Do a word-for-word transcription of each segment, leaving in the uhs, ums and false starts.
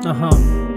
Uh-huh.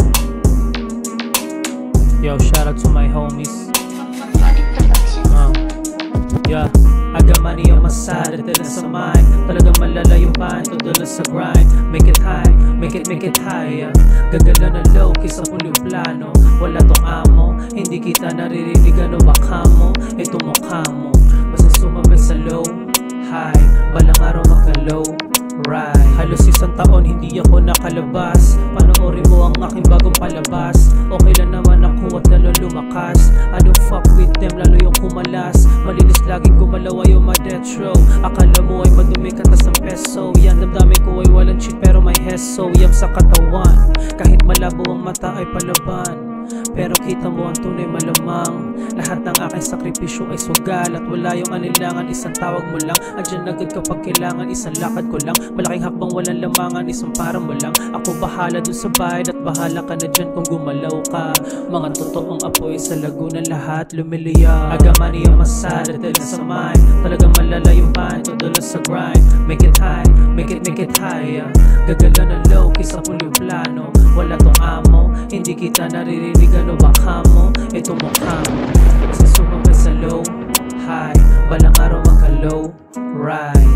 Yo, shout out to my homies. Uh, yeah. I got money on my side, at the sa mind. Talagang malala yung pain, todo sa grind. Make it high, make it, make it high, yeah. Gagala na low, kisa pulo plano. Wala tong amo, hindi kita naririnig. Ano baka mo, ito mukha mo. Basta sumabay sa low, high. Balang araw magka-low, right. Halos isang taon hindi ako nakalabas. Panoorin mo ang aking bagong palabas. Okay lang naman ako at lalo lumakas. I don't fuck with them, lalo yung kumalas. Malinis laging gumalaw yung my death row. Akala mo ay madumi ka tas ang peso. Yan damdamin ko ay walang cheat pero may heso. Yam sa katawan, kahit malabo ang mata ay palaban. Pero kita mo ang tunay malamang. Lahat ng aking sakripisyo ay sugal. At wala yung anilangan, isang tawag mo lang. Andyan agad kapag kailangan, isang lakad ko lang. Malaking hakbang walang lamangan, isang para mo lang. Ako bahala dun sa bayad at bahala ka na dyan kung gumalaw ka. Mga totoong apoy sa Laguna lahat lumiliya. Agamani yung masada, dala sa mind. Talagang malala yung pain, todo sa grind. Make it high, make it, make it high, yeah. Gagala na low, kisa pulo plano. Wala tong amo, hindi kita naririnig. Ano baka mo, ito mukha mo. Basta sumabay sa low, high. Balang araw magka-low, right.